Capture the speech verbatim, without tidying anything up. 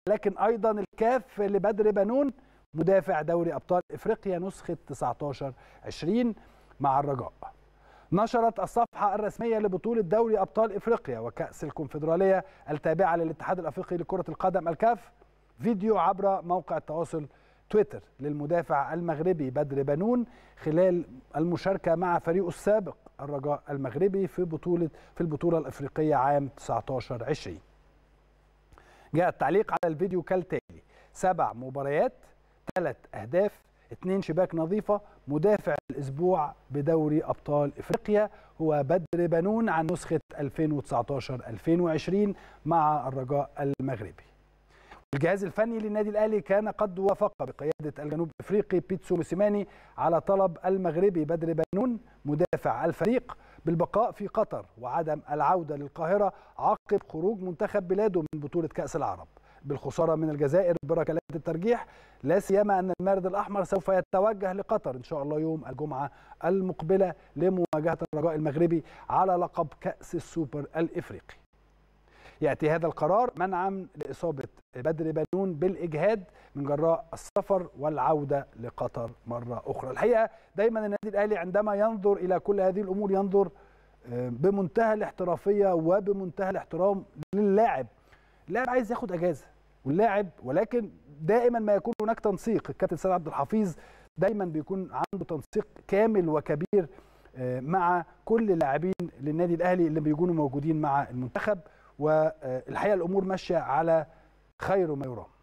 لكن ايضا الكاف لبدر بنون مدافع دوري ابطال افريقيا نسخه تسعتاشر عشرين مع الرجاء. نشرت الصفحه الرسميه لبطوله دوري ابطال افريقيا وكاس الكونفدراليه التابعه للاتحاد الافريقي لكره القدم الكاف فيديو عبر موقع التواصل تويتر للمدافع المغربي بدر بنون خلال المشاركه مع فريقه السابق الرجاء المغربي في بطوله في البطوله الافريقيه عام تسعتاشر عشرين. جاء التعليق على الفيديو كالتالي: سبع مباريات، ثلاث اهداف، اثنين شباك نظيفه، مدافع الاسبوع بدوري ابطال افريقيا هو بدر بنون عن نسخه ألفين وتسعتاشر ألفين وعشرين مع الرجاء المغربي. الجهاز الفني للنادي الاهلي كان قد وافق بقياده الجنوب افريقي بيتسو موسيماني على طلب المغربي بدر بنون مدافع الفريق بالبقاء في قطر وعدم العوده للقاهره عقب خروج منتخب بلاده من بطوله كاس العرب بالخساره من الجزائر بركلات الترجيح، لا سيما ان المارد الاحمر سوف يتوجه لقطر ان شاء الله يوم الجمعه المقبله لمواجهه الرجاء المغربي على لقب كاس السوبر الافريقي. يأتي هذا القرار منعا لإصابة بدر بنون بالإجهاد من جراء السفر والعودة لقطر مرة أخرى. الحقيقة دايما النادي الأهلي عندما ينظر إلى كل هذه الأمور ينظر بمنتهى الاحترافية وبمنتهى الاحترام للاعب. اللاعب عايز ياخد أجازة واللاعب، ولكن دائما ما يكون هناك تنسيق. الكابتن سيد عبد الحفيظ دايما بيكون عنده تنسيق كامل وكبير مع كل اللاعبين للنادي الأهلي اللي بيكونوا موجودين مع المنتخب، والحقيقه الامور ماشيه على خير ما يرام.